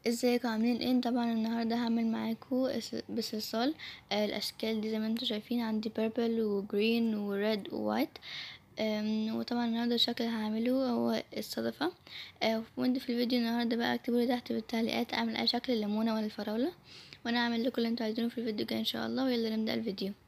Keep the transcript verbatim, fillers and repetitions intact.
ازيكم عاملين ايه؟ طبعا النهارده هعمل معاكم اس- بصلصال. آه، الاشكال دي زي ما انتم شايفين عندي purple وجرين وريد ووايت. وطبعا النهارده الشكل اللي هعمله هو الصدفة. آه، وانتوا في الفيديو النهارده بقى اكتبوا لي تحت بالتعليقات اعمل اي شكل، الليمونة ولا الفراولة، وانا هعمل لكم اللي انتوا عايزينه في الفيديو الجاي ان شاء الله. ويلا نبدأ الفيديو.